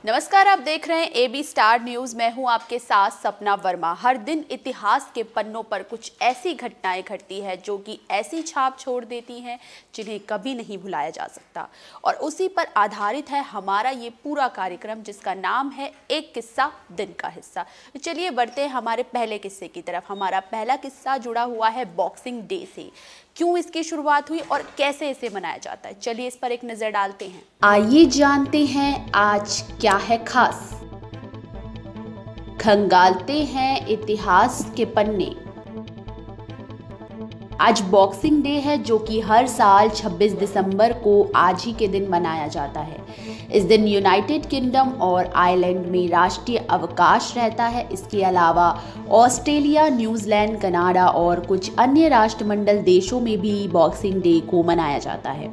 नमस्कार, आप देख रहे हैं एबी स्टार न्यूज। मैं हूं आपके साथ सपना वर्मा। हर दिन इतिहास के पन्नों पर कुछ ऐसी घटनाएं घटती है जो कि ऐसी छाप छोड़ देती हैं जिन्हें कभी नहीं भुलाया जा सकता, और उसी पर आधारित है हमारा ये पूरा कार्यक्रम जिसका नाम है एक किस्सा दिन का हिस्सा। चलिए बढ़ते हैं हमारे पहले किस्से की तरफ। हमारा पहला किस्सा जुड़ा हुआ है बॉक्सिंग डे से। क्यों इसकी शुरुआत हुई और कैसे इसे मनाया जाता है, चलिए इस पर एक नजर डालते हैं। आइए जानते हैं आज क्या है खास। खंगालते हैं इतिहास के पन्ने। आज बॉक्सिंग डे है जो कि हर साल 26 दिसंबर को आज ही के दिन मनाया जाता है। इस दिन यूनाइटेड किंगडम और आयरलैंड में राष्ट्रीय अवकाश रहता है। इसके अलावा ऑस्ट्रेलिया, न्यूजीलैंड, कनाडा और कुछ अन्य राष्ट्रमंडल देशों में भी बॉक्सिंग डे को मनाया जाता है।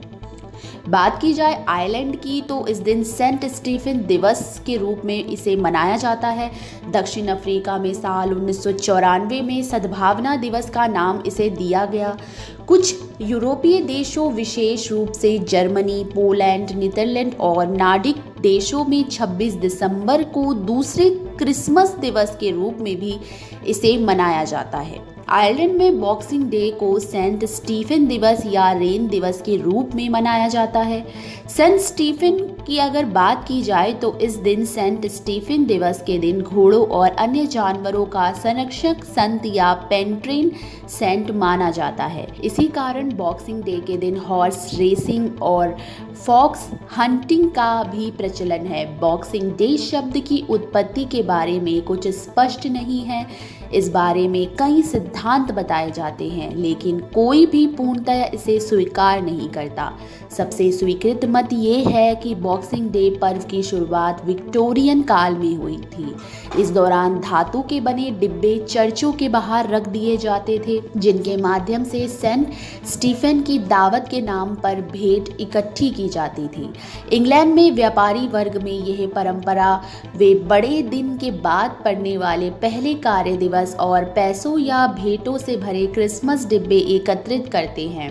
बात की जाए आयरलैंड की तो इस दिन सेंट स्टीफन दिवस के रूप में इसे मनाया जाता है। दक्षिण अफ्रीका में साल 1994 में सद्भावना दिवस का नाम इसे दिया गया। कुछ यूरोपीय देशों विशेष रूप से जर्मनी, पोलैंड, नीदरलैंड और नॉर्डिक देशों में 26 दिसंबर को दूसरे क्रिसमस दिवस के रूप में भी इसे मनाया जाता है। आयरलैंड में बॉक्सिंग डे को सेंट स्टीफन दिवस या रेन दिवस के रूप में मनाया जाता है। सेंट स्टीफन की अगर बात की जाए तो इस दिन सेंट स्टीफन दिवस के दिन घोड़ों और अन्य जानवरों का संरक्षक संत या पेट्रन सेंट माना जाता है। इसी कारण बॉक्सिंग डे के दिन हॉर्स रेसिंग और फॉक्स हंटिंग का भी प्रचलन है। बॉक्सिंग डे शब्द की उत्पत्ति के बारे में कुछ स्पष्ट नहीं है। इस बारे में कई सिद्धांत बताए जाते हैं, लेकिन कोई भी पूर्णतः इसे स्वीकार नहीं करता। सबसे स्वीकृत मत ये है कि बॉक्सिंग डे पर्व की शुरुआत विक्टोरियन काल में हुई थी। इस दौरान धातु के बने डिब्बे चर्चों के बाहर रख दिए जाते थे, जिनके माध्यम से सेंट स्टीफन की दावत के नाम पर भेंट इकट्ठी की जाती थी। इंग्लैंड में व्यापारी वर्ग में यह परंपरा वे बड़े दिन के बाद पड़ने वाले पहले कार्य दिवस और पैसों या भेंटों से भरे क्रिसमस डिब्बे एकत्रित करते हैं।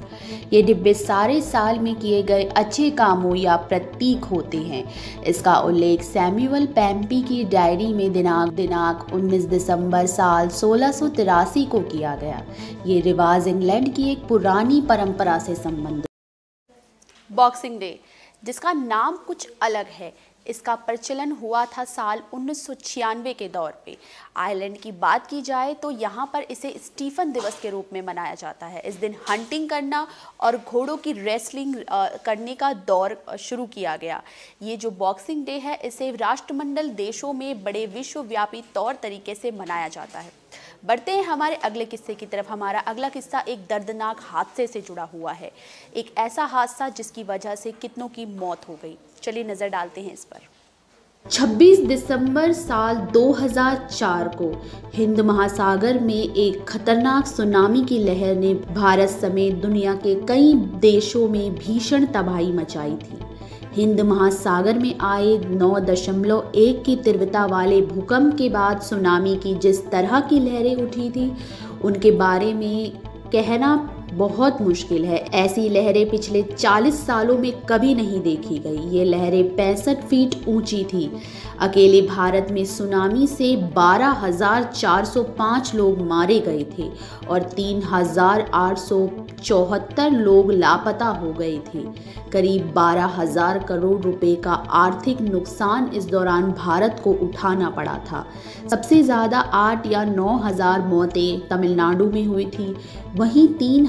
ये डिब्बे सारे साल में किए गए अच्छे कामों या प्रतीक होते हैं। इसका उल्लेख सैमुअल पेम्पी की डायरी में दिनांक 19 दिसंबर साल 1683 को किया गया। ये रिवाज इंग्लैंड की एक पुरानी परंपरा से संबंधित। बॉक्सिंग डे जिसका नाम कुछ अलग है, इसका प्रचलन हुआ था साल 1996 के दौर पे। आयरलैंड की बात की जाए तो यहाँ पर इसे स्टीफन दिवस के रूप में मनाया जाता है। इस दिन हंटिंग करना और घोड़ों की रेसलिंग करने का दौर शुरू किया गया। ये जो बॉक्सिंग डे है इसे राष्ट्रमंडल देशों में बड़े विश्वव्यापी तौर तरीके से मनाया जाता है। बढ़ते हैं हमारे अगले किस्से की तरफ। हमारा अगला किस्सा एक दर्दनाक हादसे से जुड़ा हुआ है। एक ऐसा हादसा जिसकी वजह से कितनों की मौत हो गई। चलिए नजर डालते हैं इस पर। 26 दिसंबर साल 2004 को हिंद महासागर में एक खतरनाक सुनामी की लहर ने भारत समेत दुनिया के कई देशों में भीषण तबाही मचाई थी। हिंद महासागर में आए 9.1 की तीव्रता वाले भूकंप के बाद सुनामी की जिस तरह की लहरें उठी थी उनके बारे में कहना बहुत मुश्किल है। ऐसी लहरें पिछले 40 सालों में कभी नहीं देखी गई। ये लहरें 65 फीट ऊंची थी। अकेले भारत में सुनामी से 12,405 लोग मारे गए थे और 3,874 लोग लापता हो गए थे। करीब 12,000 करोड़ रुपए का आर्थिक नुकसान इस दौरान भारत को उठाना पड़ा था। सबसे ज़्यादा 8 या 9,000 मौतें तमिलनाडु में हुई थी। वहीं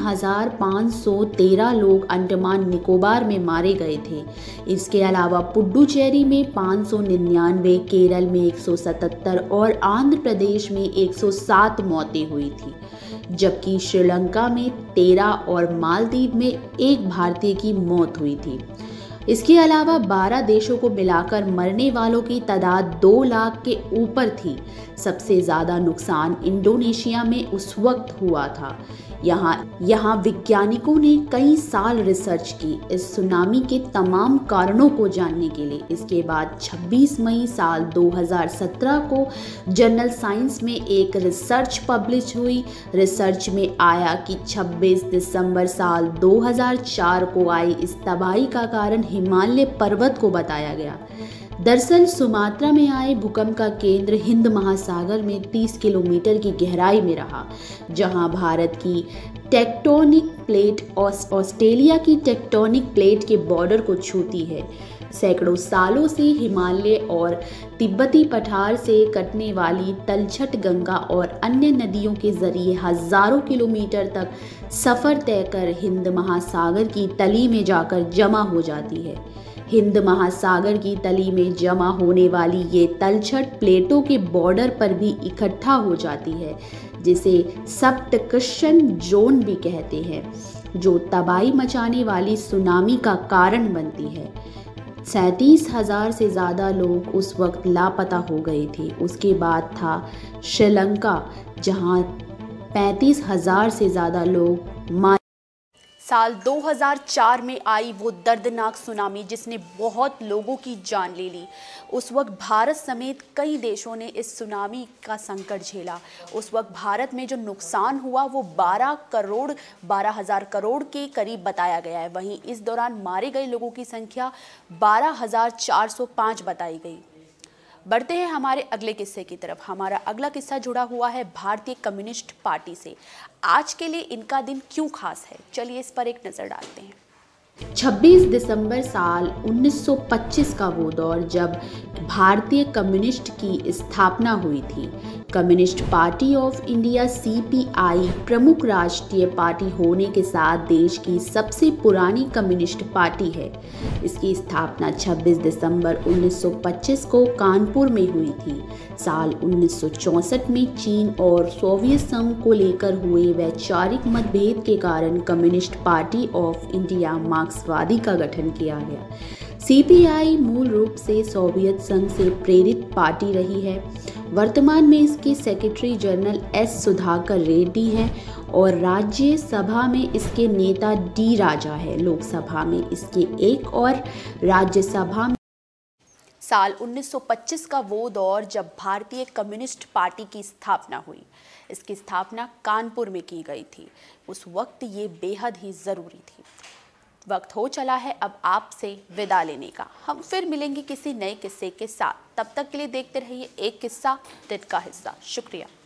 3,513 लोग अंडमान निकोबार में मारे गए थे। इसके अलावा पुडुचेरी में 599, केरल में 177 और आंध्र प्रदेश में 107 मौतें हुई थी, जबकि श्रीलंका में 13 और मालदीव में 1 भारतीय की मौत हुई थी। इसके अलावा 12 देशों को मिलाकर मरने वालों की तादाद 2 लाख के ऊपर थी। सबसे ज़्यादा नुकसान इंडोनेशिया में उस वक्त हुआ था। यहाँ वैज्ञानिकों ने कई साल रिसर्च की इस सुनामी के तमाम कारणों को जानने के लिए। इसके बाद 26 मई साल 2017 को जर्नल साइंस में एक रिसर्च पब्लिश हुई। रिसर्च में आया कि 26 दिसंबर साल 2004 को आई इस तबाही का कारण हिमालय पर्वत को बताया गया। दरअसल सुमात्रा में आए भूकंप का केंद्र हिंद महासागर में 30 किलोमीटर की गहराई में रहा, जहां भारत की टेक्टोनिक प्लेट ऑस्ट्रेलिया की टेक्टोनिक प्लेट के बॉर्डर को छूती है। सैकड़ों सालों से हिमालय और तिब्बती पठार से कटने वाली तलछट गंगा और अन्य नदियों के जरिए हजारों किलोमीटर तक सफर तय कर हिंद महासागर की तली में जाकर जमा हो जाती है। हिंद महासागर की तली में जमा होने वाली ये तलछट प्लेटों के बॉर्डर पर भी इकट्ठा हो जाती है, जिसे सब्टक्शन जोन भी कहते हैं, जो तबाही मचाने वाली सुनामी का कारण बनती है। 37,000 से ज़्यादा लोग उस वक्त लापता हो गए थे। उसके बाद था श्रीलंका, जहां 35,000 से ज़्यादा लोग मारे। साल 2004 में आई वो दर्दनाक सुनामी जिसने बहुत लोगों की जान ले ली। उस वक्त भारत समेत कई देशों ने इस सुनामी का संकट झेला। उस वक्त भारत में जो नुकसान हुआ वो 12,000 करोड़ के करीब बताया गया है। वहीं इस दौरान मारे गए लोगों की संख्या 12,405 बताई गई। बढ़ते हैं हमारे अगले किस्से की तरफ। हमारा अगला किस्सा जुड़ा हुआ है भारतीय कम्युनिस्ट पार्टी से। आज के लिए इनका दिन क्यों खास है, चलिए इस पर एक नज़र डालते हैं। 26 दिसंबर साल 1925 का वो दौर जब भारतीय कम्युनिस्ट की स्थापना हुई थी। Communist party of India CPI प्रमुख राष्ट्रीय पार्टी होने के साथ देश की सबसे पुरानी कम्युनिस्ट पार्टी है। इसकी स्थापना 26 दिसंबर 1925 को कानपुर में हुई थी। साल 1964 में चीन और सोवियत संघ को लेकर हुए वैचारिक मतभेद के कारण कम्युनिस्ट पार्टी ऑफ इंडिया मार्क्सवादी का गठन किया गया। CPI मूल रूप से सोवियत संघ से प्रेरित पार्टी रही है। वर्तमान में इसके secretary general S Sudhakar Reddy हैं और राज्यसभा में इसके नेता D राजा है। लोकसभा में इसके एक और राज्यसभा में साल 1925 का वो दौर जब भारतीय कम्युनिस्ट पार्टी की स्थापना हुई। इसकी स्थापना कानपुर में की गई थी। उस वक्त ये बेहद ही ज़रूरी थी। वक्त हो चला है अब आपसे विदा लेने का। हम फिर मिलेंगे किसी नए किस्से के साथ। तब तक के लिए देखते रहिए एक किस्सा दिन का हिस्सा। शुक्रिया।